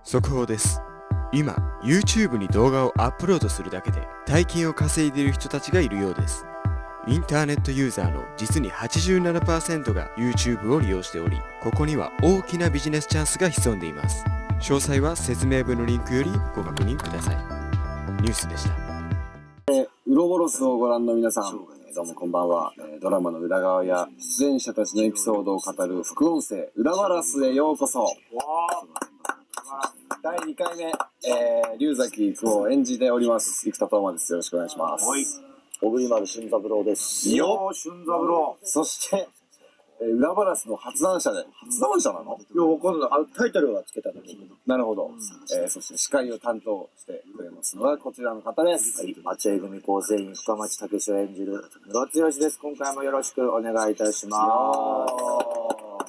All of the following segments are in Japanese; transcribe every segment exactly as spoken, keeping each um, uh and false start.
速報です。今、YouTube に動画をアップロードするだけで大金を稼いでいる人たちがいるようです。インターネットユーザーの実に はちじゅうななパーセント が YouTube を利用しており、ここには大きなビジネスチャンスが潜んでいます。詳細は説明文のリンクよりご確認ください。ニュースでした。 ウロボロスをご覧の皆さん、どうもこんばんは。ドラマの裏側や出演者たちのエピソードを語る副音声、裏バラスへようこそ。だいにかいめ、えー、龍崎育を演じております。生田斗真です。よろしくお願いします。 はい。小栗丸俊三郎です。 よー、俊三郎。そして、えー、裏バラスの発案者で、発案者なの？ いや、わかんない。あ、タイトルはつけただけ。 なるほど。えー、そして司会を担当してくれますのはこちらの方です。 はい。町江組構成員深町武史を演じるムロツヨシです。今回もよろしくお願いいたします。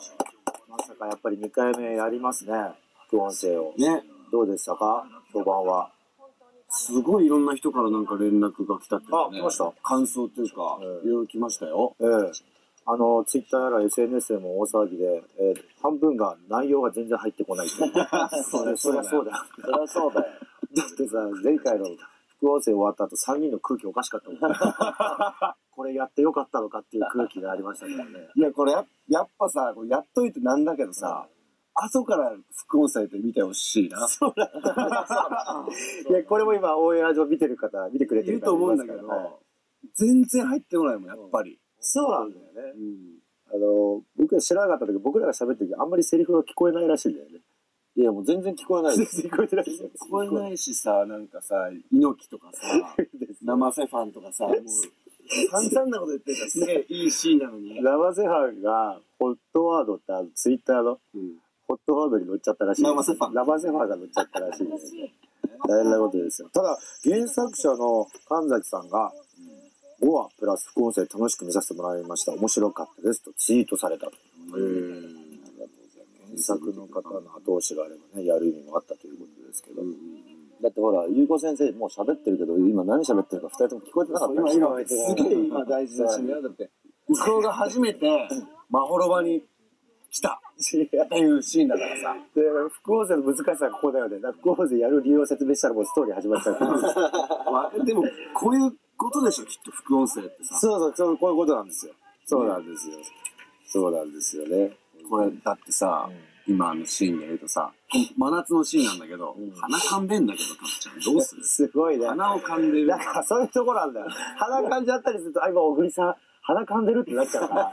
まさかやっぱりにかいめやりますね。副音声を。 ね。 どうでしたか？評判は。 すごいいろんな人からなんか連絡が来たっていうかね。 あ、来ました？ 感想というか、いろいろ来ましたよ。 ええ。あの、ツイッターやら エスエヌエス でも大騒ぎで、えー、半分が内容が全然入ってこないって。 そりゃそうだよ。 そりゃそうだよ。だってさ、前回の副音声終わった後さんにんの空気おかしかったもん。これやってよかったのかっていう空気がありましたからね。 いや、これや、やっぱさ、やっといてなんだけどさ、後から副音声で見てほしいな。 そうだ。いや、これも今、オンエア上見てる方、見てくれてる方いると思うんだけど、はい、全然入ってこないもん、やっぱり。 そうなんだよね。うん、あの、僕ら知らなかった時、僕らが喋ってる時、あんまりセリフが聞こえないらしいんだよね。いや、もう全然聞こえないです。全然聞こえてないですよ。 聞こえないしさ、なんかさ、猪木とかさ、生瀬ファンとかさ、もう、散々なこと言ってたらすげえいいシーンなのに。 生瀬ファンが、ホットワードってあの、ツイッターの、うん、ホットワードに乗っちゃったらしい。 生瀬ファン。 生瀬ファンが乗っちゃったらしいです。大変なことですよ。ただ、原作者の神崎さんが、ごわプラス副音声楽しく見させてもらいました。面白かったですとツイートされたと。原作の方の後押しがあればね、やる意味もあったということですけど。うん、だってほら、ゆうこ先生もう喋ってるけど、今何喋ってるかふたりとも聞こえてなかった。 今、今、すげえ今大事なシーンだよ。だって、向こうが初めて、まほろばに来たっていうシーンだからさ。 で、副音声の難しさがここだよね。副音声やる理由を説明したらもうストーリー始まっちゃう。 でも、こういうことでしょ、きっと副音声ってさ。 そうそう、そう、こういうことなんですよ。そうなんですよ。そうなんですよね。 これ、だってさ、うん、今のシーンで言うとさ、真夏のシーンなんだけど、うん、鼻かんでんだけど、たっちゃん、どうする？ すごいね。 鼻をかんでる。 だからそういうとこなんだよ。鼻かんじゃったりすると、あ、今、小栗さん、鼻かんでるってなっちゃうから。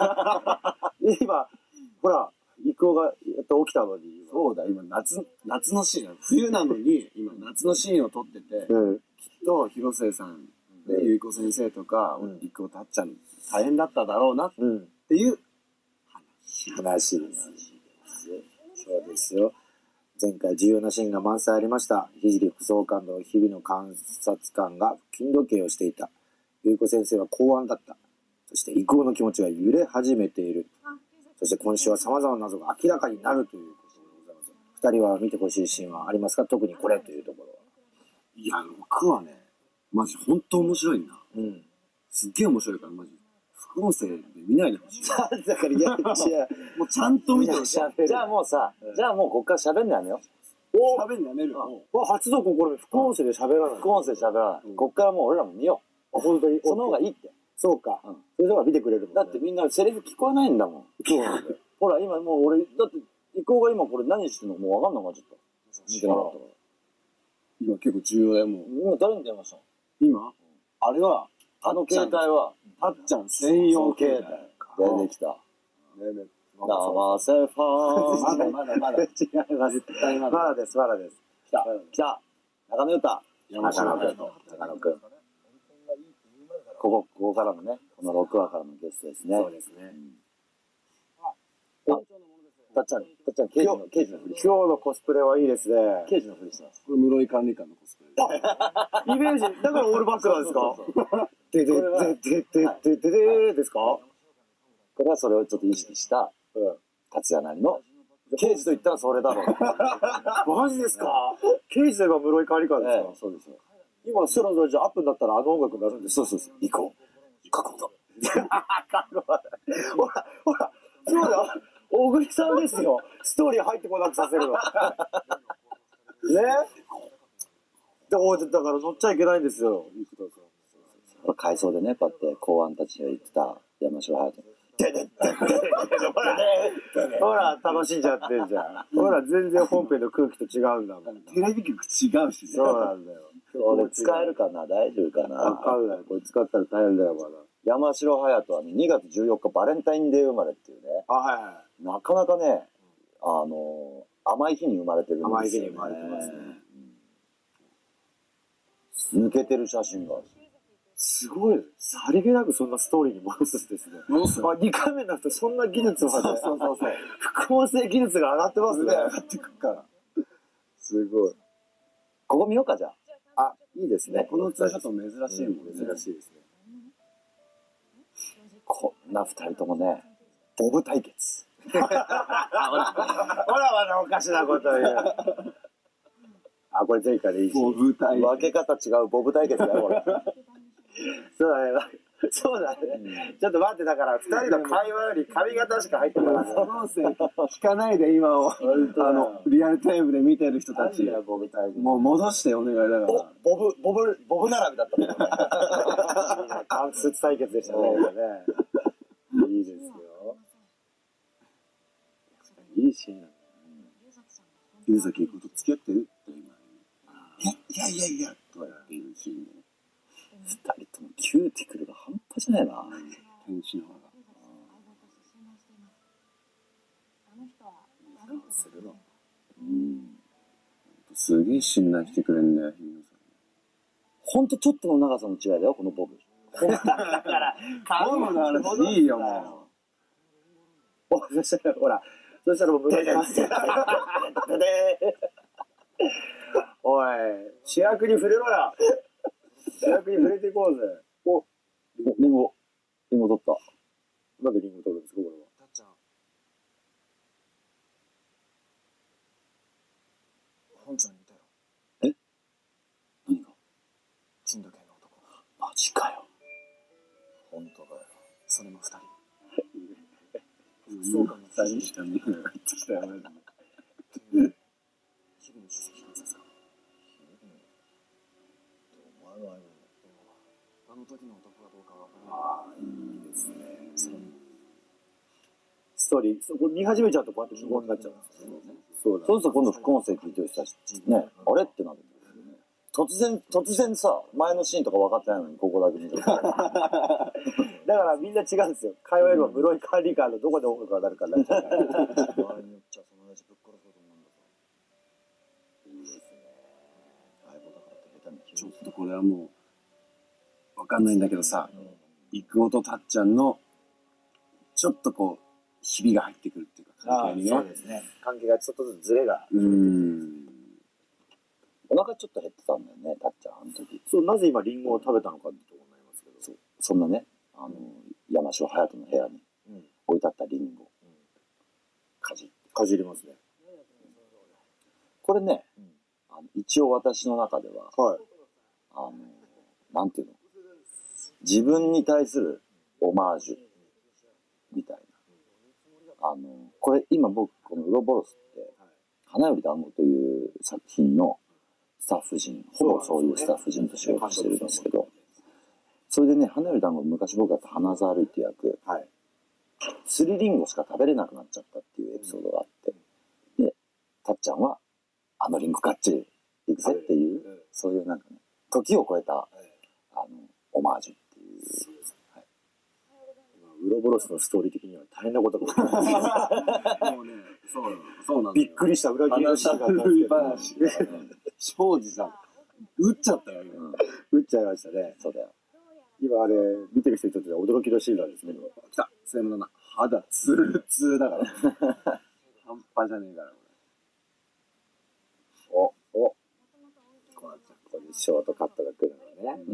今、ほら、育夫がやっと起きたのに。 そうだ、今、夏、夏のシーン、冬なのに、今、夏のシーンを撮ってて、うん、きっと、広末さん、で、ゆいこ先生とか、育夫たっちゃん、大変だっただろうな、っていう話。話です。そうですよ。前回重要なシーンが満載ありました。聖副総監の日々の監察官が金時計をしていた。ゆいこ先生は公安だった。そして育夫の気持ちが揺れ始めている。そして今週は様々な謎が明らかになるということでございます。二人は見てほしいシーンはありますか？特にこれというところは。 いや、僕はね、マジ本当面白いんだ。うん。すっげえ面白いからマジ。副音声で見ないでほしい。 だからいや、もうちゃんと見てほしい。 じゃあもうさ、じゃあもうこっから喋んのやめよう。喋んのやめる。 初の試み、副音声で喋らない。副音声で喋らない。こっからもう俺らも見よう。本当に。その方がいいって。そうか。それでは見てくれるもん。だってみんなセリフ聞こえないんだもん。そうなんだよ。ほら、今もう俺、だって、伊藤が今これ何してんのもうわかんなくなっちゃった。見てなかったから。 今結構重要だよ、もう。 今誰に電話したの？ 今あれは、 あの携帯は、 たっちゃん専用携帯。 出てきた。生瀬ファン。 まだまだまだ。違います。絶対まだ。 まだです、まだです。来た。来た。中野歌。中野くん。中野くん。ここ、ここからのね、このろくわからのゲストですね。 そうですね。 あ、たっちゃん、たっちゃん、刑事の、刑事のふり。今日のコスプレはいいですね。刑事のふりしてます。 これ、室井管理官のコスプレ。 イメージ、だからオールバックなんですか？ででででででででですか？これはそれをちょっと意識した、達也なりの、刑事と言ったらそれだろう。マジですか？刑事といえば室井管理官ですか？そうですよ。今、スローじゃアップになったらあの音楽になるんです。そうそうそう。行こう。行こうと。ほら、ほら、そうだ。小栗さんですよ。ストーリー入ってこなくさせるの。 だから乗っちゃいけないんですよ。 回想でね、こうやって公安たちが言ってた山城隼人。 ほら、楽しんじゃってんじゃん。ほら、全然本編の空気と違うんだもん。 テレビ局違うしね。 そうなんだよ。 俺使えるかな、大丈夫かな。 わかんない。これ使ったら大変だよ、まだ。 山城隼人はね、にがつじゅうよっかバレンタインデー生まれっていうね。 あ、はいはい。 なかなかね、あの、甘い日に生まれてるんですよ、ね。 甘い日に生まれてますね。 抜けてる写真がある。 すごい。さりげなくそんなストーリーに戻すんですね。 戻すあ、にかいめになるとそんな技術まで。 そうそうそう。 副音声技術が上がってますね。 上がってくから。 すごい。 ここ見ようか、じゃあ。 あ、いいですね。 このツーショット珍しいもんね。 珍しいですね。 こんな二人ともね、ボブ対決。 ほら、ほらまだおかしなこと言う。あ、これ前回でいいし。 ボブ対決。 分け方違うボブ対決だよ、これ。 そうだね。そうだね。ちょっと待って、だから二人の会話より髪型しか入ってこない。 副音声聞かないで今を、あの、リアルタイムで見てる人たち、 ボブ対決。 もう戻してお願いだから。 ボブ、ボブ、ボブ並びだったもんね。 関節対決でしたね。いいですよ。いいシーン。 ゆうさきこと付き合ってるって今。いやいやいや、とか言ってるシーンで。 二人ともキューティクルが半端じゃないな。 天使の輪が。 するの。 うん。 すげえ信頼してくれんだよ、日村さん。 ほんとちょっとの長さの違いだよ、このボブ。 だから、 ボブの話いいよ、もう。お、そしたら、ほら、そしたらもう、おい、主役に触れろよ。主役に触れていこうぜ。 お、リンゴ、リンゴ取った。 なんでリンゴ取るんですか、これは。 たっちゃん。本庁にいたよ。 え？何が？ 金時計の男。 マジかよ。 本当だよ。それも二人。副総監の二人しか見えない。入ってきたよ、マジで。 日々の首席監察官。 お前の相棒だ。 あの時の男がどうかわからない。 ああ、いいですね。 それに。 ストーリー、そこ見始めちゃうとこうやって無言になっちゃうんですよね。そうだ。 そうすると今度副音声聞いてる人たち、ね、あれってなる。突然、突然さ、前のシーンとか分かってないのに、ここだけ見てる。 だからみんな違うんですよ。会話よりも室井管理官のどこで音楽が鳴るかになっちゃうから。 場合によっちゃその親父ぶっ殺そうと思うんだぞ。 いいですね。 相棒だからって下手にちょっとこれはもう、わかんないんだけどさ、郁夫とたっちゃんの、ちょっとこう、ひびが入ってくるっていうか、関係にね。 そうですね。関係がちょっとずつズレが。 うーん。 お腹ちょっと減ってたんだよね、たっちゃん、あの時。 そう、なぜ今リンゴを食べたのかってとこになりますけど。 そう。そんなね、あの、山城隼人の部屋に置いてあったリンゴ。かじって。 かじりますね。 これね、あの一応私の中では、 はい。 あの、なんていうの、自分に対するオマージュみたいな。あの、これ今僕、このウロボロスって、花より団子という作品のスタッフ陣、ほぼそういうスタッフ陣と仕事してるんですけど、それでね、花より団子昔僕だった花沢類っていう役、 はい。 すりりんごしか食べれなくなっちゃったっていうエピソードがあって、で、たっちゃんは、あのリンゴかっちりいくぜっていう、そういうなんかね、時を超えた、あの、オマージュっていう。はい、 ウロボロスのストーリー的には大変なことが起きてます。 もうね、そうなの。そうなの。 びっくりした裏切りのシーンがあったんですけど。 庄司さん、撃っちゃったよ、今。 撃っちゃいましたね。 そうだよ。 今あれ、見てる人にとっては驚きのシーンなんですけど。 来た、せーのな。肌ツルツルだから。半端じゃねえから、 お、お。こうなっちゃう。ここにショートカットが来るのね。 うん。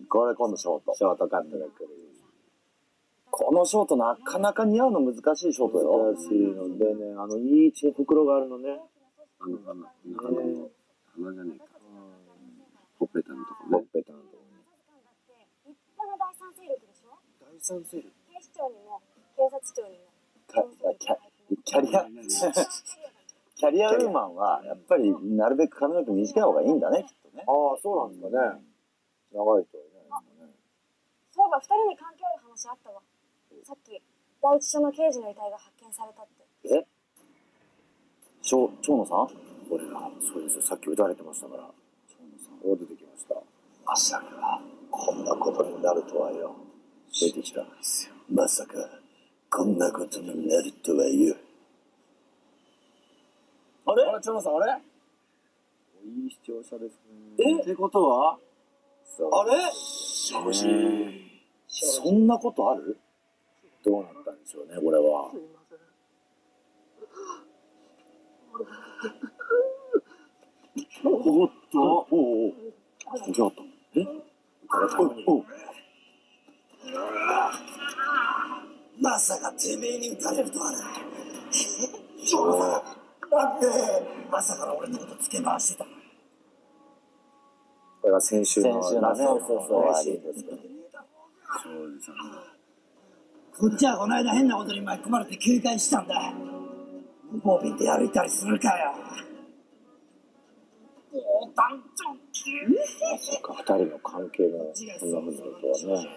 これ今度ショート。 ショートカットが来る。 このショートなかなか似合うの難しいショートよ。 難しいのでね、あの、いい位置にほくろがあるのね。 あの、あの、鼻の、鼻じゃねえか。ほっぺたのとこね。 ほっぺたのとこね。 立派な第三勢力でしょ。 第三勢力。 警視庁にも警察庁にもキャキャキャリア、キキャリアウーマンは、やっぱりなるべく髪の毛短い方がいいんだね、きっとね。 ああ、そうなんですかね。長い人はいないですかね。 そういえば二人に関係ある話あったわ。さっき第一署の刑事の遺体が発見されたって。 え蝶野さん？ これが、そうですよ。さっき撃たれてましたから。蝶野さんが出てきました。 まさか、こんなことになるとはよ。 出てきた。 まさか、こんなことになるとはよ。あれあれ、蝶野さん、あれいい視聴者ですね。 えってことはそうあれ正直。 そんなことある？ どうなったんでしょうね、これは。 おっと、 おおお。ちょっと。え？おお。 まさかてめえに撃たれるとはな。蝶野さん、なんでまさかの俺のことつけ回してた。 これが先週の。 先週のね、そうそうそう。 らしいですけど。 こっちはこの間変なことに巻き込まれて警戒したんだ。無防備で歩いたりするかよ。 そうか、二人の関係のそんなふうになるとはね。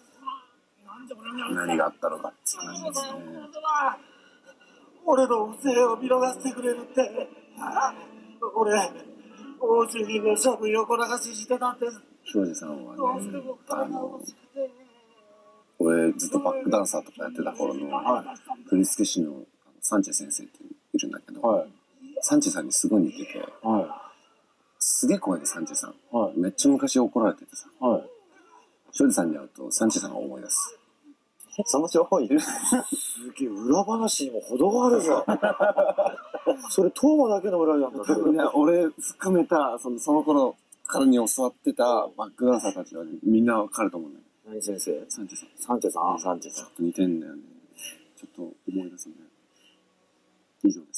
何があったのかって話ですね。 俺の不正を見逃してくれるって。俺、大衆議の処分横流ししてたんです。 庄司さんはね、あの、俺ずっとバックダンサーとかやってた頃の、振付師のサンチェ先生っているんだけど、 はい。 サンチェさんにすごい似てて、 はすげえ怖いね、サンチェさん。 い。はい。 めっちゃ昔怒られててさ、 はい。 庄司さんに会うとサンチェさんが思い出す。 その情報いる？ すげえ、裏話にも程があるじゃん。それ、トーマだけの裏なんだけど。 ね、俺含めた、そのその頃からに教わってたバックダンサーたちはみんなわかると思うんだよ。 何先生？ サンチェさん。 サンチェさん？ サンチェさん。 ちょっと似てんだよね。ちょっと思い出すね。以上です。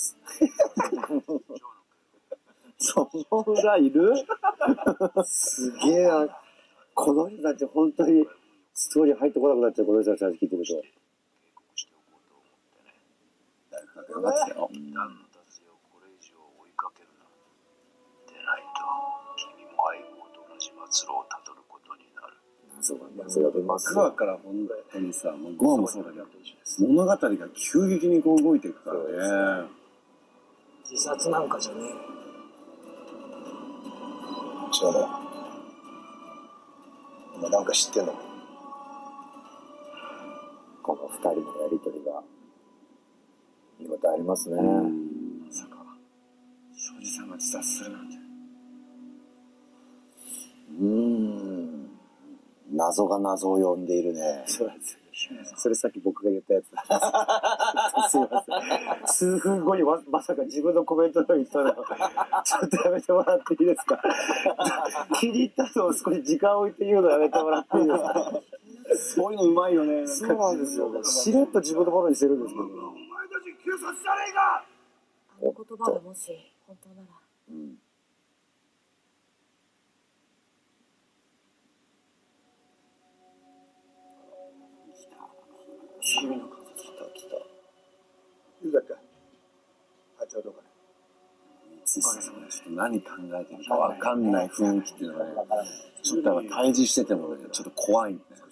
その裏いる？すげえな。この人たち本当にストーリー入ってこなくなっちゃう、この人たち話聞いてると。 だいぶ頑張ってたよ。 段の達也をこれ以上追いかけるな。でないと君も相棒と同じ末路をたどることになる。 そうなんだ。それは出ます幕から本当にさ、もうゴアもそうだけど、物語が急激にこう動いていくからね。 自殺なんかじゃねえ。 違うな。お前なんか知ってんの？ この二人のやりとりが見応えありますね。 まさか庄司さんが自殺するなんて。 うーん。謎が謎を呼んでいるね。 そうなんですよ。それさっき僕が言ったやつだ。すいません。数分後にままさか自分のコメントのように言ったの。ちょっとやめてもらっていいですか。気に入ったのを少し時間を置いて言うのやめてもらっていいですか。 そういうのうまいよね。 そうなんですよ。しれっと自分のものにしてるんですけど。 あの言葉がもし本当なら。 うん。 君の数来た来た。言うだった。あ、ちょうどかね。 ついさんがちょっと何考えてるかわかんない雰囲気っていうのがね、ちょっとやっぱ対峙しててもね、ちょっと怖いんだよ。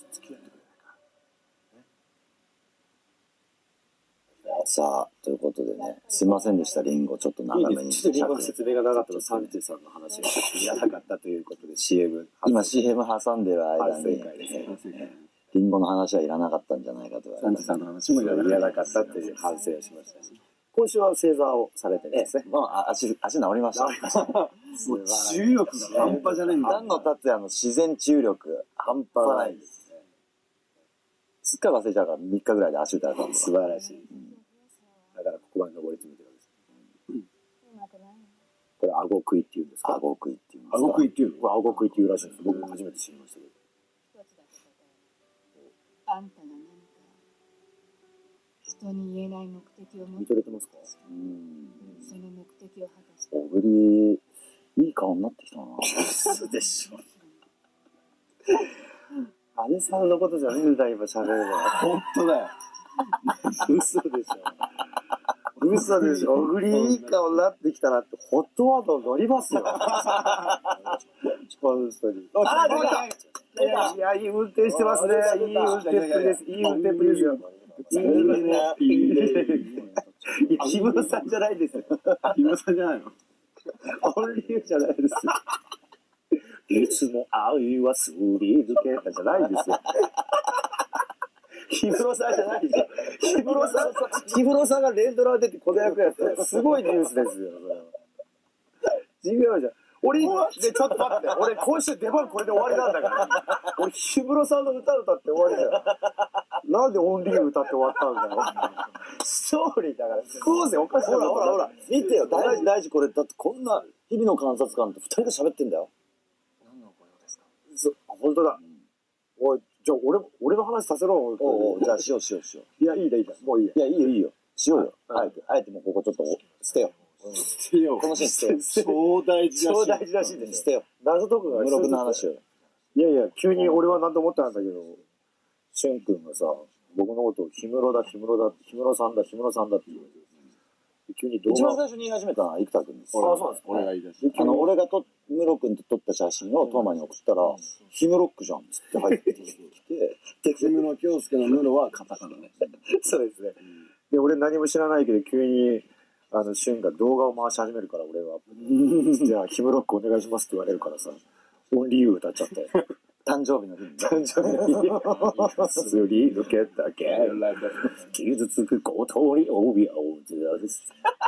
さあ、ということでね、すいませんでした、リンゴ。ちょっと長めに。 ちょっとリンゴの説明がなかったので、サンチェさんの話がいらなかったということで シーエム。 今 シーエム 挟んでる間反省に、 会ですね。 リンゴの話はいらなかったんじゃないかと言われて。 サンチさんの話もいらいらなかったという反省をしましたし。今週は正座をされてるんですね。 もうあ足、足治りました。 もう重力が半端じゃねえんだよ。 段野達也の自然注力、半端ないです。すっかり忘れちゃうからみっかぐらいで足打たれたんです。 素晴らしい。だからここまで登り詰めてるわけです。 うまくないの。 これ、顎食いっていうんですか？ 顎食いっていうんですか。 顎食いっていうの？ これ、顎食いっていうらしいんです。僕も初めて知りましたけど。 一つだけ答える。あんたが何か人に言えない目的を持見ってとれてますか？ うん。 その目的を果たして小栗、いい顔になってきたな。 嘘でしょ。姉さんのことじゃねえんだ、今喋るのは。 本当だよ。 嘘でしょ。 嘘でしょ。小栗いい顔になってきたなって、ホットワード乗りますよ。本当に。 あ、出た。 いや、いい運転してますね。いい運転っぷりです。いい運転っぷりですよ。いいね。いいね。いや、木村さんじゃないですよ。 木村さんじゃないの？ オンリーじゃないですよ。いつも愛はすり抜けたじゃないですよ。氷室さんじゃないですよ。氷室さん、氷室さんが連ドラ出てこの役やって、すごいニュースですよ。違うじゃん。俺、で、ちょっと待って。俺、今週出番これで終わりなんだから。俺、氷室さんの歌歌って終わりだよ。なんでオンリー歌って終わったんだよ。ストーリーだから。こうぜ、おかしい。 ほらほらほら、見てよ、大事大事、これ。だってこんな日々の観察官と二人が喋ってんだよ。 何のご用ですか？ そ本当だ。おい、じゃあ俺、俺の話させろ。 おうおう、じゃあしようしようしよいや、いいだ、いいだ。もういいや。 う。いや、いいよいいよ。しようよ。あえて、あえてもうここちょっと捨てよう。 捨てよう。 このシーン捨てよう。 超大事超大事らしいです。 捨てよ謎解くう。 がムロ君の話を。 いやいや、急に俺は何と思ったんだけど、しゅんくんがさ、僕のことを氷室だ、氷室だ、氷室さんだ、氷室さんだって言われて、急に動画。 一番最初に言い始めたのは生田君です。 あ、そうなんですか。 俺が言い出しあの、俺がと、ムロ君と撮った写真をトーマに送ったら、ヒムロックじゃんっつって入ってきて、 た。木村京介のムロはカタカナね。 そうですね。で、俺何も知らないけど、急に、あの、しゅんが動画を回し始めるから、俺は。じゃあ、ヒムロックお願いしますって言われるからさ、オンリーユー歌っちゃって。 誕生日の日に。 誕生日に、すり抜けたけ、傷つくことに帯をずらす。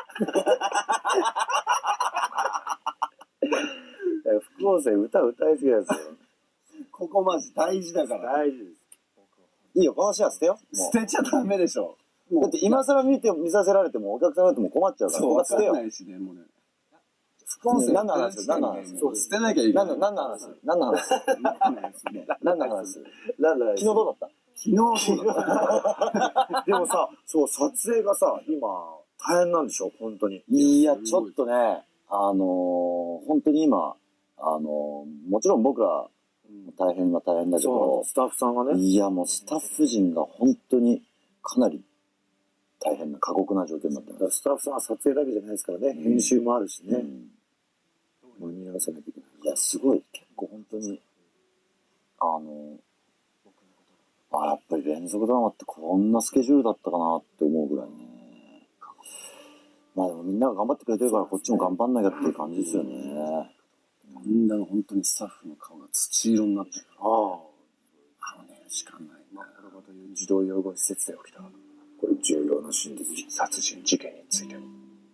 副音声歌歌いすぎですよ。 ここマジ大事だから。 大事です。 いいよ、この話は捨てよう。も捨てちゃダメでしょ。 う。だって今更見て、見させられてもお客さんだっても困っちゃうから、 そう、わここは捨てよう。 かんないしね、もうね。副音声何の話何の話そう、捨てなきゃいけない。 何の、何の話何の話何の話なんだ昨日どうだっ昨日そうだった。 でもさ、そう、撮影がさ、今、大変なんでしょ本当に。 たいや、ちょっとね、あのー、本当に今、あのー、もちろん僕ら、大変は大変だけそどう、、スタッフさんがね。 いや、もうスタッフ陣が本当にかなり大変な、過酷な状況になってます。 スタッフさんは撮影だけじゃないですからね。編集もあるしね。 うん間に合わせなきゃいけない。 いや、すごい、結構本当に、あの、あ、やっぱり連続ドラマってこんなスケジュールだったかなって思うぐらいね。まあでもみんなが頑張ってくれてるからこっちも頑張んなきゃっていう感じですよね。 みんなの本当にスタッフの顔が土色になってる。 ああ。 あのね、しかないな。 これまという児童養護施設で起きた。これ重要な真実、殺人事件について。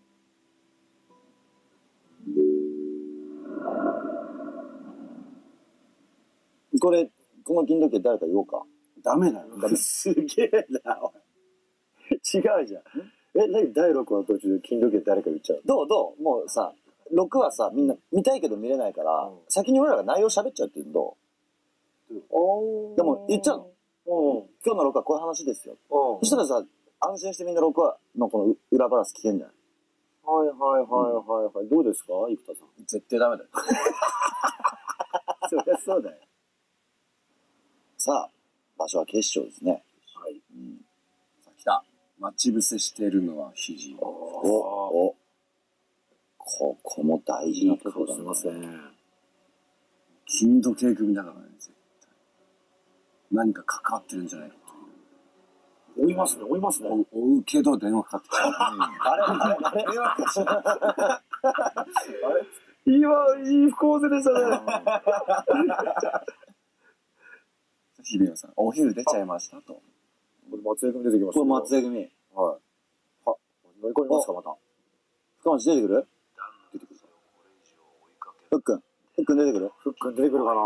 これ、この金時計誰か言おうか。 ダメだよ。 すげえな、おい。違うじゃん。え、何だいろく話の途中で金時計誰か言っちゃうどうどうもうさ、ろくはさ、みんな見たいけど見れないから、うん、先に俺らが内容喋っちゃうっていうのどうでも言っちゃうの、うん、今日のろくはこういう話ですよ。そしたらさ、安心してみんなろくはのこの裏話聞けんじゃない。 はいはいはいはいはい。どうですか生田さん。 絶対ダメだよ。 そりゃそうだよ。 さあ、場所は警視庁ですね。 はい。うん、さあ、来た。待ち伏せしてるのは肘。 おお。ここも大事なところだね。 すいません。 金時計組だからね、絶対。何か関わってるんじゃないかという。 追いますね、追いますね。 追うけど電話かかってきた。 あれあれあれ電話かかってきた。 あれ今、いい不幸せでしたね。 日比野さん、お昼出ちゃいましたと。 これ松江組出てきました。 これ松江組。 はい。は、乗り込みますか、また。 深町出てくる出てくる。 ふっくん。ふっくん出てくるふっくん出てくるかな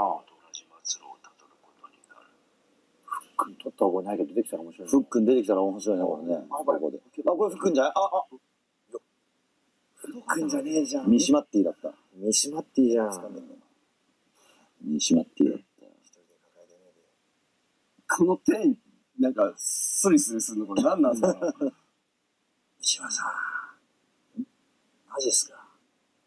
ふっくん取った覚えないけど出てきたら面白い。 ふっくん出てきたら面白いね、これね。ここで。あ、これふっくんじゃないあ、あ。 ふっくんじゃねえじゃん。 ミシマッティだった。 ミシマッティじゃん。 ミシマッティだった。 この手に、なんか、スリスリするのこれ何なんだろう。 西村さん。マジっすか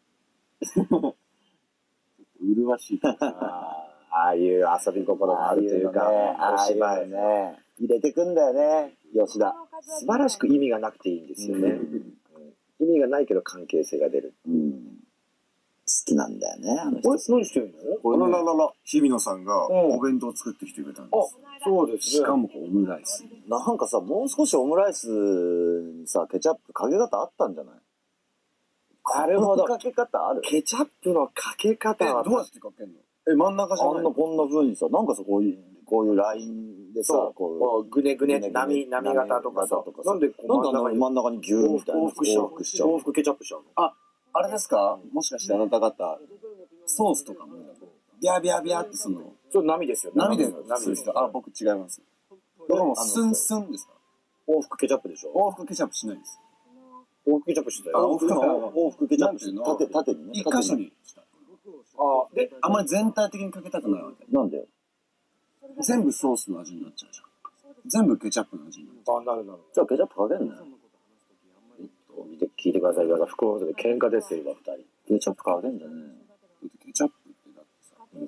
麗しい。 ああいう遊び心があるというか、 ああいうね、入れてくんだよね、吉田。 素晴らしく意味がなくていいんですよね。 意味がないけど関係性が出る。 うん。好きなんだよね、あの人。 これ何してるの？ これね、日比野さんがお弁当作ってきてくれたんです。 そうですね。 しかもオムライス。 なんかさ、もう少しオムライスにさ、ケチャップかけ方あったんじゃない？ なるほど。 かけ方ある？ ケチャップのかけ方は。 どうやってかけんの？え、真ん中じゃない？ あんなこんな風にさ、なんかさ、こういう、こういうラインでさ、 こう、ぐねぐね、波、波型とかさ。なんで真ん中にギューみたいな。 往復しちゃう。往復ケチャップしちゃうの？ あ、あれですか？もしかしてあなた方、ソースとかも、ビャビャビャってその、 それ波ですよね。 波で、波ですか？あ、僕違います。だからもうスンスンですか？ 往復ケチャップでしょ？ 往復ケチャップしないです。 往復ケチャップしてたよ。 往復往復ケチャップして、縦、縦にね。 一箇所にした。あ、で、あんまり全体的にかけたくないわけ。 なんでよ。 全部ソースの味になっちゃうじゃん。全部ケチャップの味になっちゃう。 あ、なるなる。 じゃあケチャップかけんなよ。 見て、聞いてください。副音声で喧嘩ですよ、今二人。 ケチャップかけんじゃねえ。ケチャップってだってさ、うん、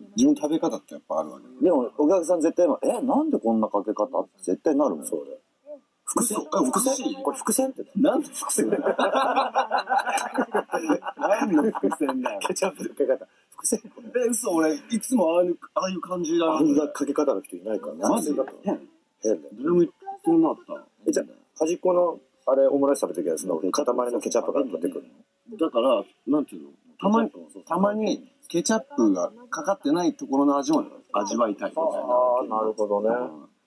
自分食べ方ってやっぱあるわけ。 でも、お客さん絶対、え、なんでこんなかけ方って絶対なるもん。 そうだよ。 伏線？伏線？ これ伏線って。 なんで伏線だよ。何の伏線だよ。 ケチャップのかけ方。伏線？ え、嘘、俺、いつもああいう、ああいう感じだ。 あんなかけ方の人いないから。 マジで？ 変だよ。 誰も言ってなかった。 え、じゃあ、端っこの、あれ、オムライス食べるときは、その、塊のケチャップが出てくるの？だから、なんていうの？たまに、たまに、ケチャップがかかってないところの味も味わいたいみたいな。 ああ、なるほどね。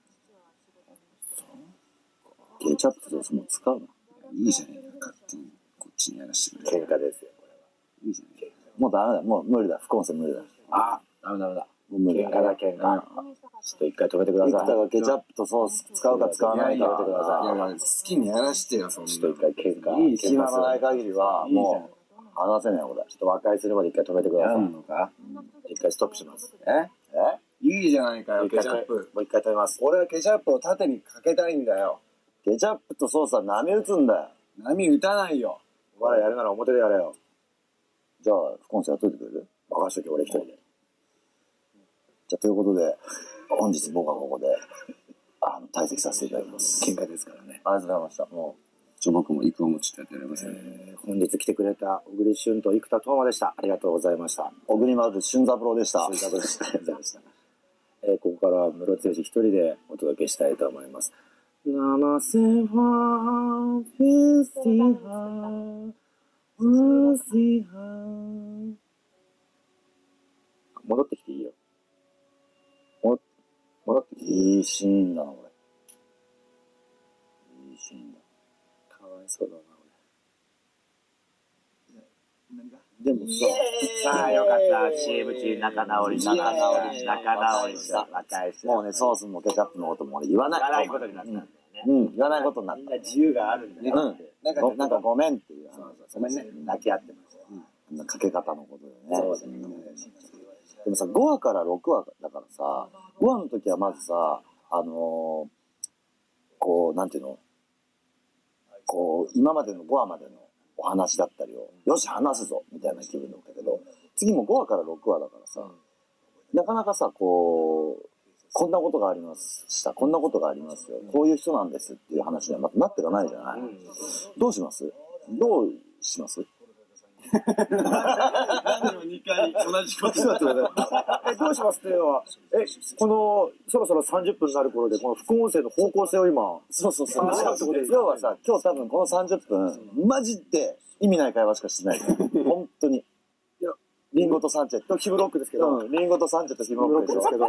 ケチャップソースも使うの？ いいじゃねえか、勝手にこっちにやらしてくれ。 喧嘩ですよ、これは。 いいじゃねえか。 もうダメだ、もう無理だ、副音声無理だ。 あ、 ダメダメだ。 もう無理だ。喧嘩だ、喧嘩。ちょっと一回止めてください。 生田がケチャップとソース使うか使わないか止めてください。 いやいや、好きにやらしてよ、そんな。 ちょっと一回喧嘩。 決まらない限りは、もう、話せないよ、これ。 ちょっと和解するまで一回止めてください。 やんのか？ 一回ストップします。 え？え？いいじゃないかよ、ケチャップ。 もう一回止めます。 俺はケチャップを縦にかけたいんだよ。 ケチャップとソースは波打つんだよ。 波打たないよ。 お前らやるなら表でやれよ。 じゃあ、副音声やっといてくれる？ 任しとけ、俺一人で。 じゃあ、ということで、本日僕はここで、あの、退席させていただきます。 喧嘩ですからね。 ありがとうございました。もう、ちょ、僕も幾を持ちってやってやれません、 えー。本日来てくれた小栗旬と生田斗真でした。ありがとうございました。 小栗丸俊三郎でした。 俊三郎でした。ありがとうございました。えー、ここからはムロツヨシ一人でお届けしたいと思います。生瀬はフェスティハウーシハ戻ってきていいよ。も戻ってきていい。 いいシーンだな、これ。いいシーンだ。 かわいそうだな、 でもさ、 さあよかった。シーエム 中仲直りした。仲直りした。仲直りした。若い人。 もうね、ソースもケチャップのことも俺言わない。 言わないことになったんだよね。 うん、言わないことになった。 みんな自由があるんだね。 うん。なんかごめんっていう。 ごめんね。泣き合ってました。 かけ方のことでね。 そうですね。 でもさ、ごわからろくわだからさ、ごわの時はまずさ、あのー、こう、なんていうの、こう、今までのごわまでのお話だったりを、よし、話すぞみたいな気分だったけど、次もごわからろくわだからさ、なかなかさ、こう、こんなことがありました、こんなことがありますよ、こういう人なんですっていう話にはまたなっていかないじゃない、うん、どうしますどうします何でもにかい同じことだってえ、どうしますっていうのは、え、この、そろそろさんじゅっぷんになる頃で、この副音声の方向性を今、 そうそうそう。要はさ、今日多分このさんじゅっぷん、マジで意味ない会話しかしてない。本当に。いや、リンゴとサンチェとヒムロックですけど、 うん、リンゴとサンチェとヒムロックですけど、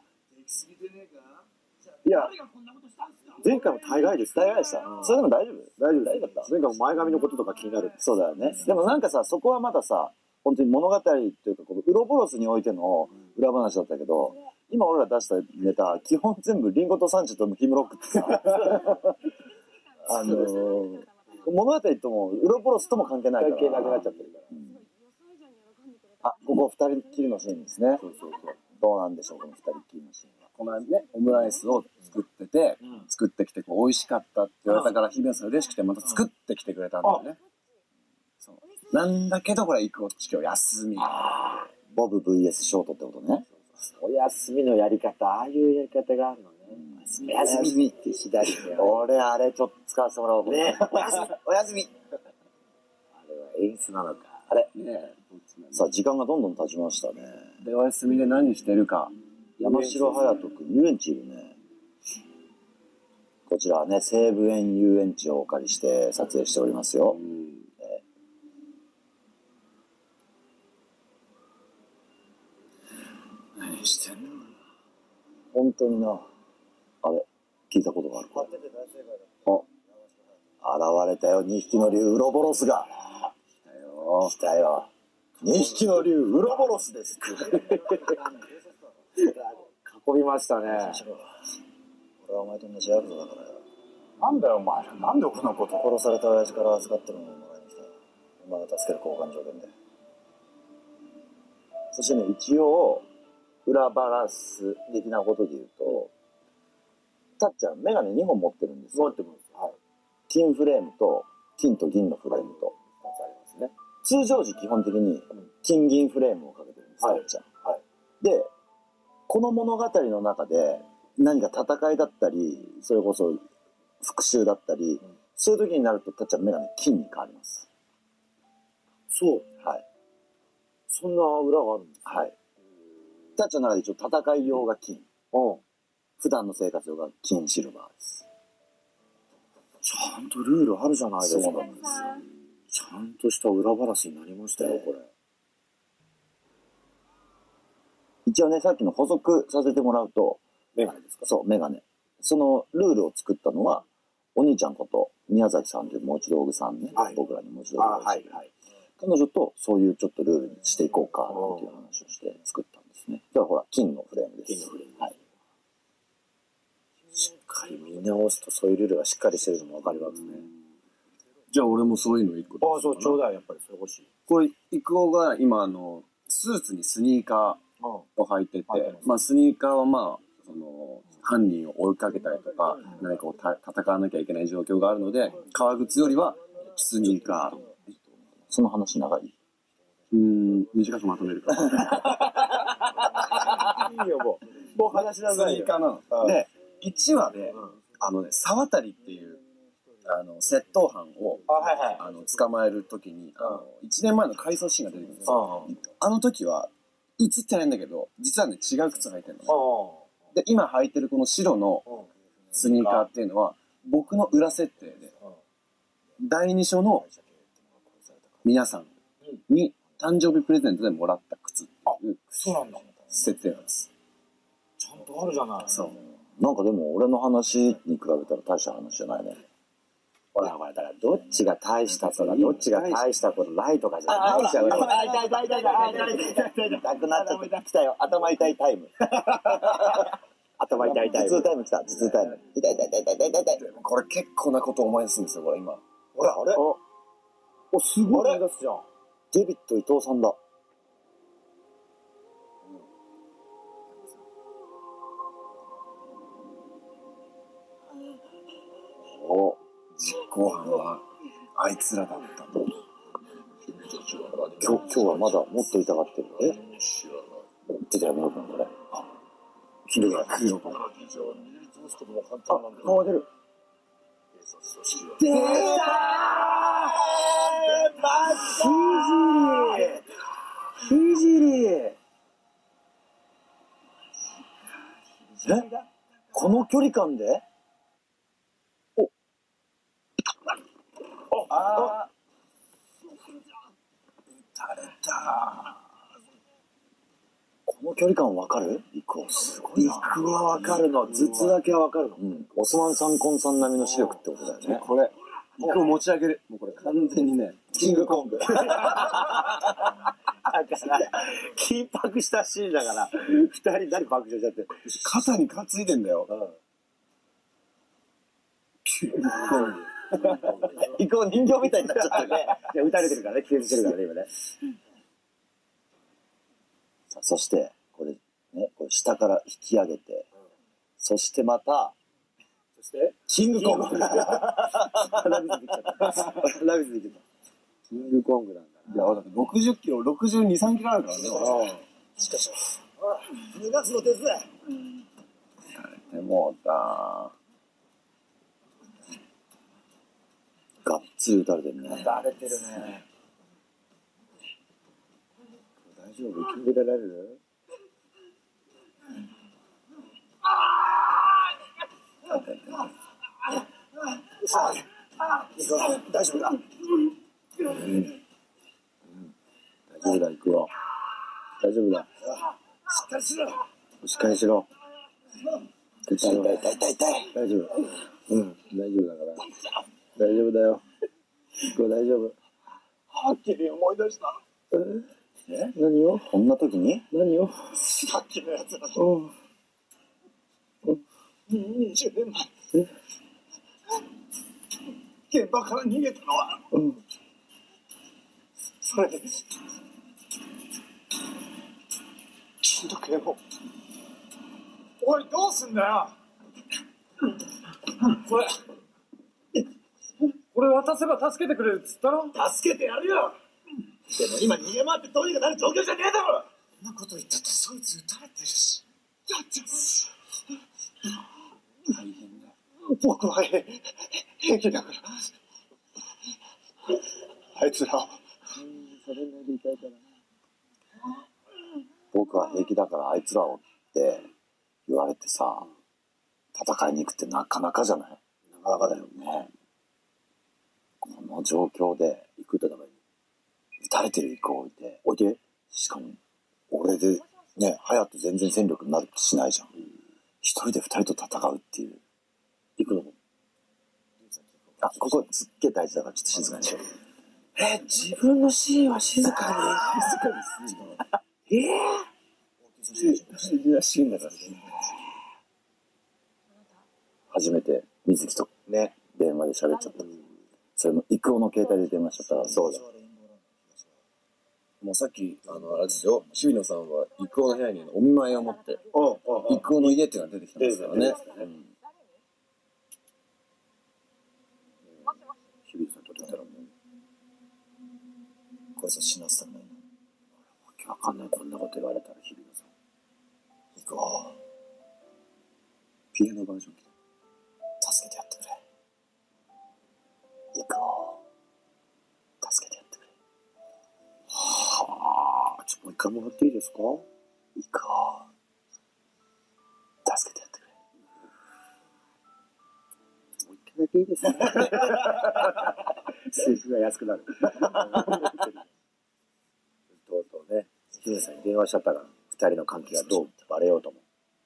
いや、前回も大概です。 大概でした。それでも大丈夫大丈夫大丈夫だった。前回も前髪のこととか気になる。 そうだよね。でもなんかさ、そこはまださ、本当に物語というか、このウロボロスにおいての裏話だったけど、今俺ら出したネタ、基本全部リンゴとサンチェとヒムロックってさ、あのー、物語ともウロボロスとも関係ないから。 関係なくなっちゃってるから。うん、 あ、ここ二人っきりのシーンですね。そうそうそう。どうなんでしょう、この二人っきりのシーンは。 このね、オムライスを作ってて、うん、作ってきてこう美味しかったって言われたから、日比野さん嬉しくてまた作ってきてくれたんだよね。そう。なんだけど、これ、行く今日休み。 ボブ ブイエス ショートってことね。 お休みのやり方、ああいうやり方があるのね。 うん、 すみ。 おやすみって左手。俺、あれちょっと使わせてもらおう。ね。おやすみ。おやすみ。あれは演出なのか。あれね。さあ、時間がどんどん経ちましたね。 で、おやすみで何してるか。 山城隼人くん、遊園地いるね。こちらはね、西武園遊園地をお借りして撮影しておりますよ。えー、何してんの？本当にな。あれ、聞いたことがあるか。あ、現れたよ、にひきの竜ウロボロスが。来たよ。来たよ。にひきの竜ウロボロスです。囲みましたね。俺はお前と同じヤクザだからよ。なんだよお前。なんで俺のこと殺された親父から預かってるのをもらいに来た。お前が助ける交換条件で。そしてね、一応裏バラス的なことで言うと、たっちゃんメガネにほん持ってるんですよ。持ってます。はい。金フレームと金と銀のフレームとふたつありますね。通常時基本的に金銀フレームをかけてるんです、たっちゃん。はい。で、この物語の中で何か戦いだったり、それこそ復讐だったり、うん、そういう時になるとたっちゃんメガネ金に変わります。そう。はい。そんな裏があるんですか？はい。たっちゃんの中で一応戦い用が金。うん。普段の生活用が金シルバーです。ちゃんとルールあるじゃないですか。そうなんですよ。ちゃんとした裏話になりましたよ、これ。一応ね、さっきの補足させてもらうと、メガネですか？そう、メガネ。そのルールを作ったのは、お兄ちゃんこと宮崎さんという持ち道具さんね、はい、僕らに持ち道具をして、はいはい、彼女とそういうちょっとルールにしていこうかっていう話をして作ったんですね。だからほら、金のフレームです。金のフレーム。はい。しっかり見直すとそういうルールがしっかりしてるのもわかりますね。 じゃあ俺もそういうの一個。 ああ、そう、ちょうだい、やっぱりそれ欲しい。 これ、イクオが今あの、スーツにスニーカーを履いてて、まあスニーカーはまあ、その、犯人を追いかけたりとか、何かをた戦わなきゃいけない状況があるので、革靴よりはスニーカー。 その話長い？ うーん、短くまとめるか。 いいよ、もう。もう話長いよ。 スニーカーなの。で、いちわで、あのね、沢渡っていう、あの、窃盗犯を、あ、はいはい、あの、捕まえるときに、あの、いちねんまえの回想シーンが出てくるんですよ。あの時は、映ってないんだけど、実はね、違う靴履いてるの。で、今履いてるこの白のスニーカーっていうのは、僕の裏設定で、だいに章の皆さんに誕生日プレゼントでもらった靴っていう設定なんです。 ちゃんとあるじゃない。 そう。 なんかでも俺の話に比べたら大した話じゃないね。ほらほら、だからどっちが大したとか、どっちが大したことないとかじゃないじゃん。痛い痛い痛い痛い痛い痛い痛い痛くなっちゃってきたよ。頭痛いタイム。頭痛いタイム。頭痛タイム来た。頭痛タイム。痛い痛い痛い痛い痛い痛い。 これ結構なこと思い出すんですよ、これ今。 ほら、あれ？お、すごい思い出すじゃん。デビット伊藤さんだ。 お、実行犯はあいつらだったと。 今日、今日はまだもっと痛がってる。え？ちょっとやめようかな、これ。あ、ひどいや、来るよ、これ。あ、顔出る。出たー！ひじり！ひじり！え？この距離感で？お！ああ！撃たれた。この距離感わかる？イクオすごいな。イクオはわかるの。頭痛だけはわかるの。うん。オスマン・サンコンさん並みの視力ってことだよね。 これ、イクオ持ち上げる。もうこれ完全にね、 キングコング。だから、緊迫したシーンだから、二人何爆笑しちゃって。 肩に担いでんだよ。うん。キングコング。 イクオ人形みたいになっちゃってね。いや、撃たれてるからね、気絶してるからね、今ね。さあ、そして、これ、ね、これ下から引き上げて、うん、そしてまた、そして、キングコング。鼻水できちゃった。鼻水できちゃった。キングコングなんだな。 いや、だってろくじゅっキロ、ろくじゅうに、さんキロあるからね。 しかし、脱がすの手伝い。 てもうた。がっつり打たれてるね。 打たれてるね。大丈夫？決められる？さあ、大丈夫だ。うん。うん、大丈夫だ、行くよ。大丈夫だ。しっかりしろ。しっかりしろ。痛い痛い痛い痛い痛い。大丈夫。うん、大丈夫だから。大丈夫だよ。これ大丈夫。はっきり思い出した。え？何を？ こんな時に？ 何を？ さっきのやつだ。 うん。 にじゅうねんまえ。現場から逃げたのは、うん、それで金時計も。おい、どうすんだよ。これこれ渡せば助けてくれるっつったろ。助けてやるよ。でも今逃げ回ってどうにかなる状況じゃねえだろ。そんなこと言ったってそいつ撃たれてるし。やってます大変だ。僕は平平気だから。あいつらを。 それなりたいから。 僕は平気だからあいつらをって言われてさ、戦いに行くってなかなかじゃない？なかなかだよね。この状況で行くって戦いに撃たれてるイクを置いて、置いて、しかも俺でね、隼人全然戦力になる気しないじゃん。一人で二人と戦うっていう。 行くのも。 あ、ここすっげえ大事だからちょっと静かにしよう。 え、自分のシーンは静かに。静かにするの。えぇ、ー、大事なシーンだからね。 初めて水木とね、電話で喋っちゃった。それもイクオの携帯で電話しちゃったら、そうだ。 もうさっき、あの、あれですよ、日比野さんはイクオの部屋にお見舞いを持って、イクオの家っていうのが出てきてますからね。 日比野さんと出たらもう、こいつは死なせたくないの。わけわかんない、こんなこと言われたら日比野さん。行こう。ピアノバージョン来た。助けてやってくれ。行こう。助けてやってくれ。はあ、ちょっともう一回もらっていいですか？行こう。助けてやってくれ。もう一回だけいいですか？セリフが安くなる。とうとうね、日比さんに電話しちゃったから、二人の関係がどうバレようとも。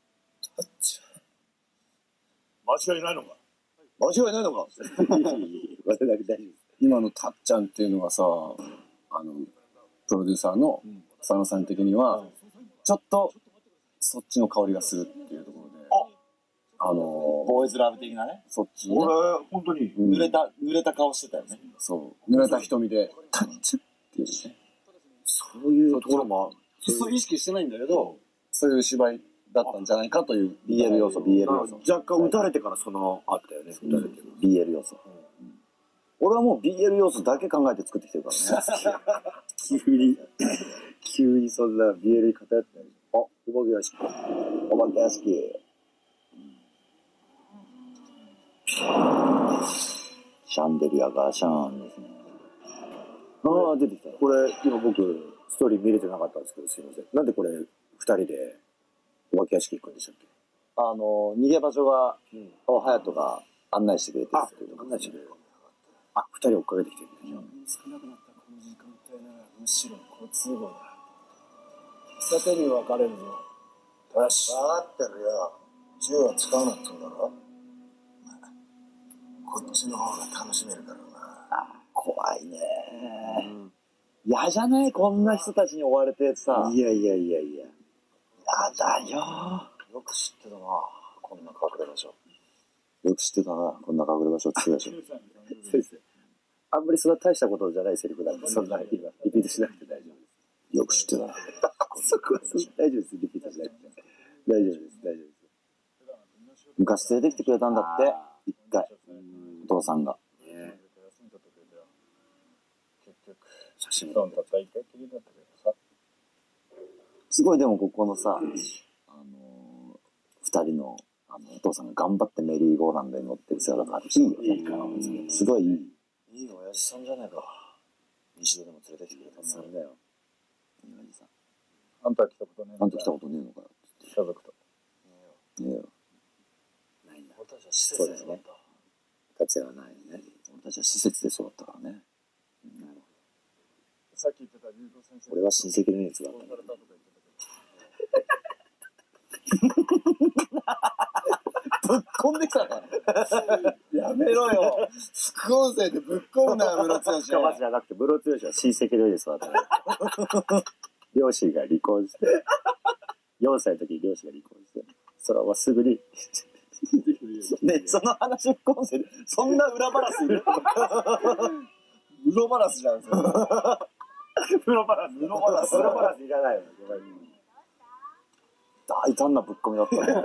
間違いないのか？ 間違いないのか？我々大丈夫です。 今のたっちゃんっていうのがさ、あの、プロデューサーの佐野さん的には、ちょっとそっちの香りがするっていうところで、あのー、 ボーイズラブ的なね。 そっちね。 俺、本当に濡れた、濡れた顔してたよね。 そう。濡れた瞳で、タッチっていうね。 そういうところも、 そう意識してないんだけど、そういう芝居だったんじゃないかというビーエル 要素、ビーエル 要素。 若干打たれてからその、あったよね。打たれてる。 ビーエル 要素。俺はもう ビーエル 要素だけ考えて作ってきてるからね。 急に、急にそんな ビーエル に偏ってない。あ、お化け屋敷。 お化け屋敷。シャンデリアがシャーンですね。 ああ、出てきた。これ、今僕、ストーリー見れてなかったんですけど、すいません。なんでこれ、二人でお化け屋敷行くんでしたっけ？ あの、逃げ場所が、うん、を隼人が案内してくれてるっていうの。 案内してくれる。あ、二人追っかけてきてるね。少なくなったこの時間帯なら、むしろ好都合だ。喫茶店に分かれるぞ。よし。分かってるよ。銃は使うなって言うんだろ。まあ、こっちの方が楽しめるだろうな。 あ、怖いね。嫌、うん、じゃない？こんな人たちに追われてさ。 いやいやいやいや。 やだよ。 よく知ってたな、こんな隠れ場所。 よく知ってたな、こんな隠れ場所って言ってたでしょ。 先生。あんまりそんな大したことじゃないセリフなんで、そんなリピートしなくて大丈夫です。 よく知ってたな。 そこは大丈夫です。リピートしなくて。大丈夫です。大丈夫です。 昔連れてきてくれたんだって、一回。お父さんが。 ね、 写真撮ったった一回きりだったけどさ。 すごいでもここのさ、あのー、二人の、ああのお父さんが頑張ってメリーゴーランドに乗ってる姿がいいよね。すごいいい。いいおやじさんじゃないか。西戸でも連れてきてくれたさんだよ。いいおやじさん。 あんた来たことねえのかよ。 あんた来たことねえのかよ。 家族と。 ねえよ。 ないんだ。 俺たちは施設で育った。達也はないよね。俺たちは施設で育ったからね。なるほど。 さっき言ってた龍子先生。 俺は親戚の熱があったんだけど。ぶっこんできたから。 やめろよ。副音声でぶっこんだよ、ムロツヨシ。 しかもじゃなくて、ムロツヨシは親戚の家で育った。両親が離婚して、よんさいの時に両親が離婚して、それはすぐに、ね、その話副音声で、そんな裏話いるウロバラスじゃん、それ。 プロバランス。プロバランス。プロバランスいらないよ。大胆なぶっ込みだったね。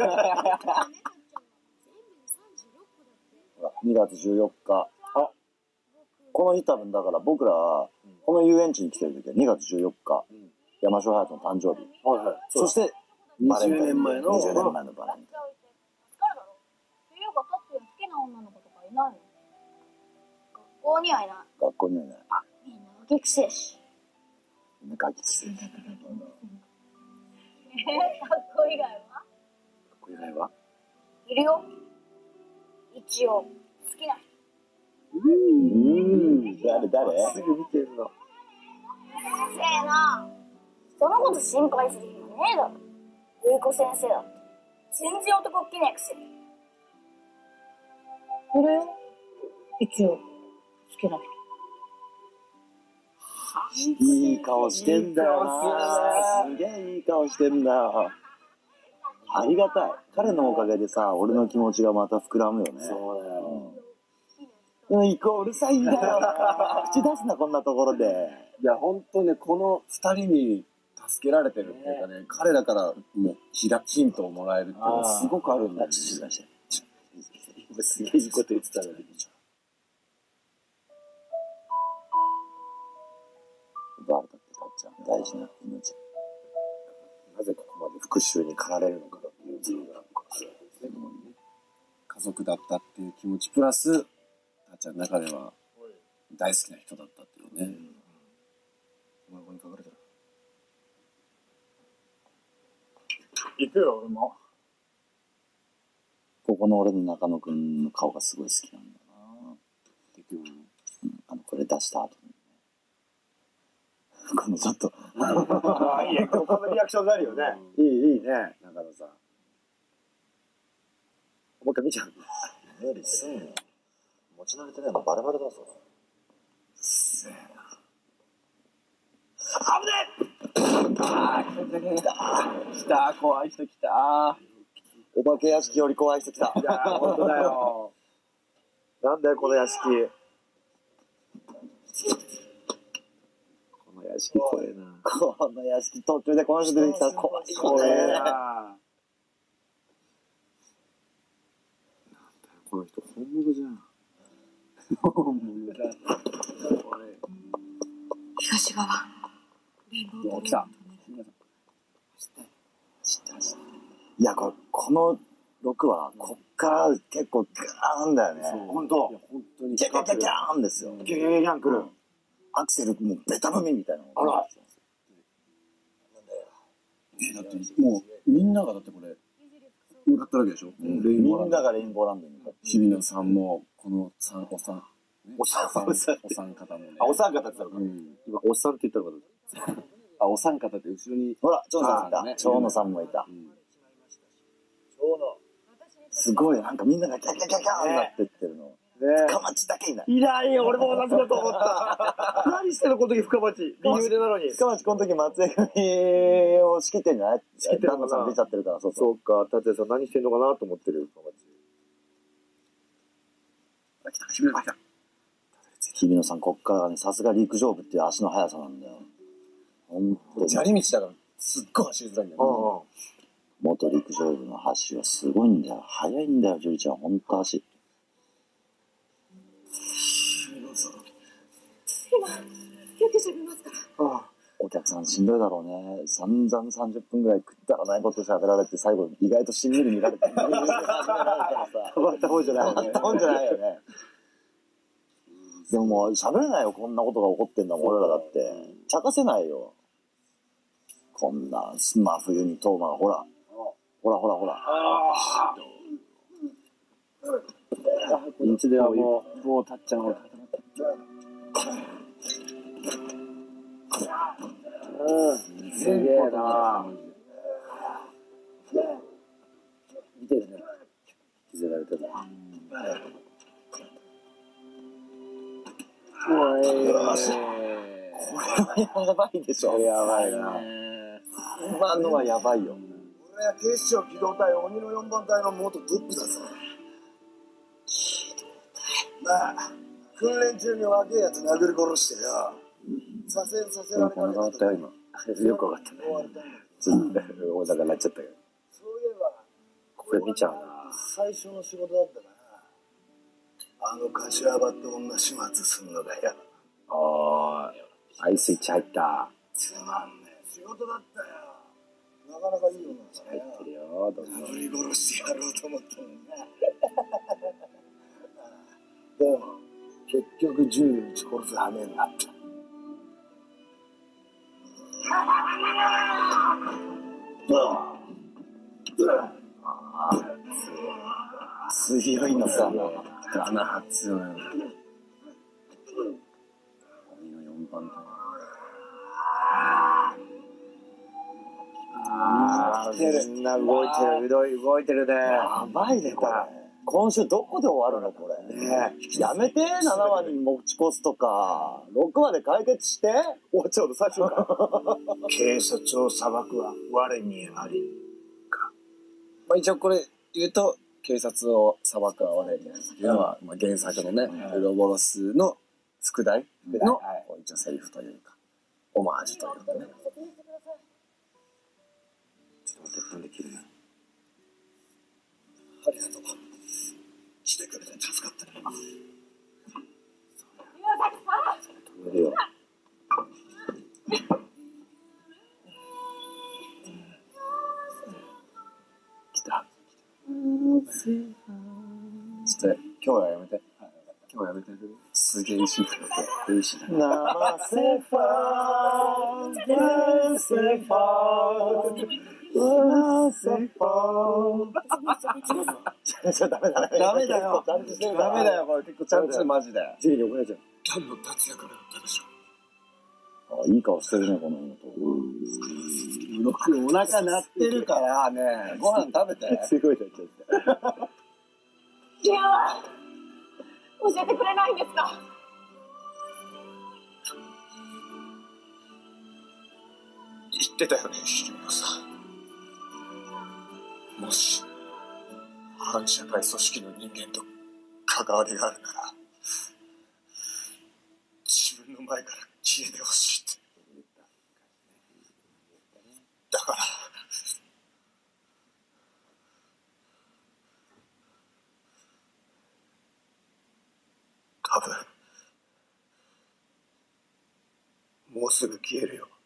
にがつじゅうよっか。あ、この日多分だから僕ら、この遊園地に来てる時はにがつじゅうよっか、山椒隼人の誕生日。 はいはい。 そして、 にじゅうねんまえの。 にじゅうねんまえのバレンタイン。 っていうか、タツヤ好きな女の子とかいないの？学校にはいない。 学校にはいない。 みんなガキくせえし。 みんなガキくせえ。 え、学校以外は？ 学校以外はいるよ。一応、好きな人。 うーん。誰誰？すぐ見てるの。 うるせえな。そのこと心配する暇ねえだろ。ゆいこ先生だって。全然男っ気ねえくせに。いるよ。一応、好きな人。 いい顔してんだよな。すげえいい顔してんだよ。ありがたい。彼のおかげでさ、俺の気持ちがまた膨らむよね。そうだよ。うん、イコうるさいんだよ。口出すな、こんなところで。 いや、ほんとね、この二人に助けられてるっていうかね、彼らからもヒラヒントをもらえるっていうのはすごくあるんだよね。 ちょっと静かにして。すげえいいこと言ってたのに。奪われたってたっちゃん、大事な命。なぜここまで復讐に駆られるのかっていう理由があるのかもしれないですね。 家族だったっていう気持ちプラス、たっちゃんの中では大好きな人だったっていうね。 お前ここに書かれてる。行くよ、俺も。 ここの俺の中野くんの顔がすごい好きなんだな。結局、うん、あの、これ出した後にね。このちょっと。ああ、いいね。このリアクションになるよね。いい、いいね、中野さん。もう一回見ちゃう。無理すんよ。持ち慣れてないのバレバレだぞ。せえな。危ねえ！あー、来た。 来た、怖い人来た。 お化け屋敷より怖い人来た。いやー、ほんとだよ。なんだよ、この屋敷。この屋敷怖えな。この屋敷、途中でこの人出てきたら怖いよね。怖えな。 この人本物じゃん。本物だ。 東側。レインボー来た。いや、これ、このろくは、こっから結構ガーンだよね。ほんと。 本当に。 ギャギャギャギャーンですよ。ギャギャギャギャン来る。アクセルもうベタ踏みみたいなの。あら。 え、だってもうみんながだってこれ向かったわけでしょ。 みんながレインボーランドに向かって。 日比野さんもこのさんおさん。 おさん、おさん、 お三方もね。 あ、お三方って言ったのか。今、おっさんって言ったのか。 あ、お三方って後ろに。 ほら、長野さんいた。長野さんもいた。すごい、なんかみんながキャキャキャキャーになってってるの。深町だけいない。いないよ、俺も同じこと思った。何してんの、この時深町。理由でなのに。深町、この時松江組を仕切ってんじゃない？仕切ってるのさん出ちゃってるから、そうそう。そうか、達也さん何してんのかなと思ってる、深町。来た、日比野が来た。日比野さん、こっからがね、さすが陸上部っていう足の速さなんだよ。ほんとに。 砂利道だから、すっごい走りづらいんだよね。 元陸上部の走りはすごいんだよ。速いんだよ、樹里ちゃん。ほんと足。 今、救急車見ますから。 お客さんしんどいだろうね。散々さんじゅっぷんぐらいくだらないこと喋られて、最後意外としんみり見られて、たまったもんじゃないよね。たまったもんじゃないよね。でももう喋れないよ、こんなことが起こってんだもん、俺らだって。茶化せないよ。こんな、真冬にトーマが、ほら。ほらほらほら。いつではもう、もうたっちゃんを。うん、すげえな。見てるね。気づられてる。おい。これはやばいでしょ。やばいな。今のはやばいよ。 俺は警視庁機動隊鬼のよんばん隊の元トップだぞ。 機動隊。なあ、訓練中に若えやつ殴り殺してよ。左遷させられた。 こんな変わったよ今。よくわかったね。ちょっと大阪になっちゃったけど。 そういえばこれ見ちゃうな。 最初の仕事だったな。あの柏場って女始末すんのだよ。 ああ、アイスイッチ入った。 つまんねえ仕事だったよ。なかなかいいよな。 入ってるよ。どうぞ。 殴り殺してやろうと思ったのにな。でも結局銃撃ち殺す羽目になった。 強いのさ。だな、強いの。鬼のよんばん隊。ああ、みんな動いてる、動い動いてるね。やばいね、これ。今週どこで終わるのこれ。ね、やめて、ななわに持ち越すとか。ろくわで解決して。終わっちゃうの、最初から。 警察を裁くは我にありか。 まあ一応これ言うと、警察を裁くは我にありっていうのは、まあ原作のね、ウロボロスの副題の一応セリフというか、オマージュというかね。 ちょっと待って、なんで切るの？ありがとう。してくれて助かったね。 止めるよ。来た。 ちょっと今日はやめて。今日はやめて。すげえ石になってる石だ。 生セファー、生セファー、生セファー。ちょ、ダメだね。 ダメだよ。ダメだよ、これ結構ちゃんとマジで。 次に怒られちゃう。 丹野達也からだったでしょ。 あ、いい顔してるね、この妹。 僕、お腹鳴ってるからね、ご飯食べて。 すごいなっちゃった。 いや教えてくれないんですか？ 言ってたよね、日野さん。もし反社会組織の人間と関わりがあるなら自分の前から消えてほしいって。だから多分もうすぐ消えるよ。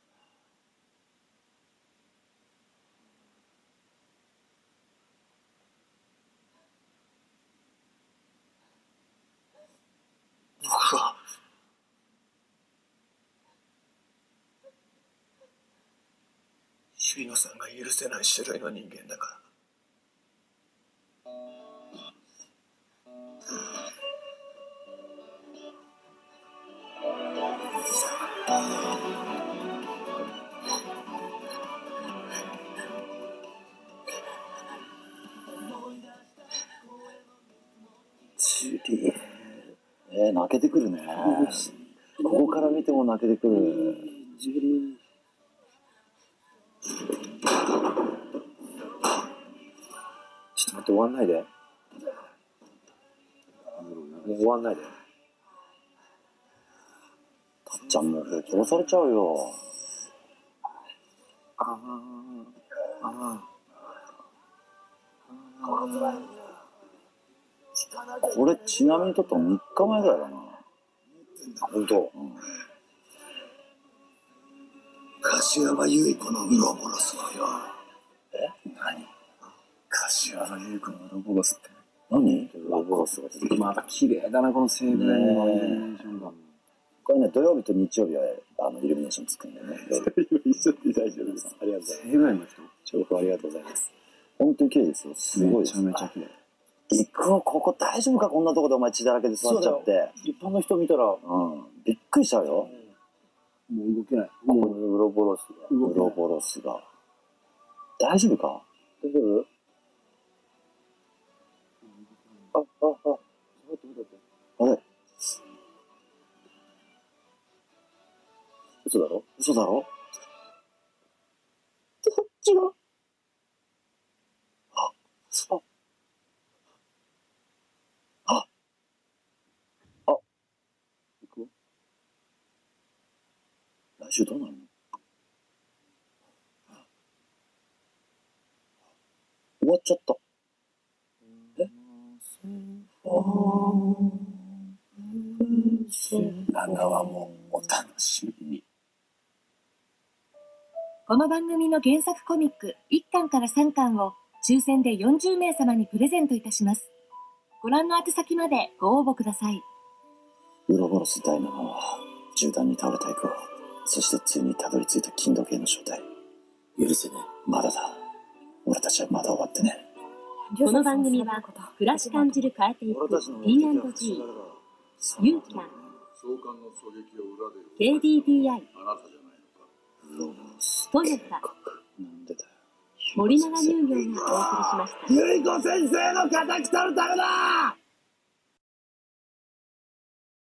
僕は日比野さんが許せない種類の人間だから。 ジュリー。えー、泣けてくるね。ここから見ても泣けてくる。ジュリー。ちょっと待って、終わんないで。もう終わんないで。たっちゃんもう殺されちゃうよ。 ああ、ああ。これちなみにとったらみっかまえぐらいだな。ほんと。うん、 山由衣子のウロボロスのよ。 え何柏原優子のウロボロスって。 何ウロボロスが出てきた。 また綺麗だな、この西武園のイルミネーションが。 これね、土曜日と日曜日はあのイルミネーションつくんでね。 一緒で大丈夫です。ありがとうございます。 西武園の人情報ありがとうございます。 本当に綺麗ですよ。すごいです。 めちゃめちゃ綺麗。 行くここ大丈夫か、こんなとこでお前血だらけで座っちゃって。 一般の人見たら、 うん。びっくりしちゃうよ。 もう動けない。 もうウロボロスが。 ウロボロスが。大丈夫か？ 大丈夫？あ、あ、あ。 あれ？ 嘘だろ？ 嘘だろ？ どっちが？ あ、あ、あ、あ、行くよ。来週どうなるの？終わっちゃった。え？ななわもお楽しみに。 この番組の原作コミックいっかんからさんかんを抽選でよんじゅうめいさまにプレゼントいたします。ご覧の宛先までご応募ください。 ウロボロスだいななは銃弾に倒れた以降、そしてついにたどり着いた金時計の正体。許せねえ。まだだ。俺たちはまだ終わってね。 この番組は暮らし感じる変えていく ティーアンドジー、ユーキャン、ケーディーディーアイ、トヨタ、森永乳業がお送りしました。 由衣子先生の敵取るためだ。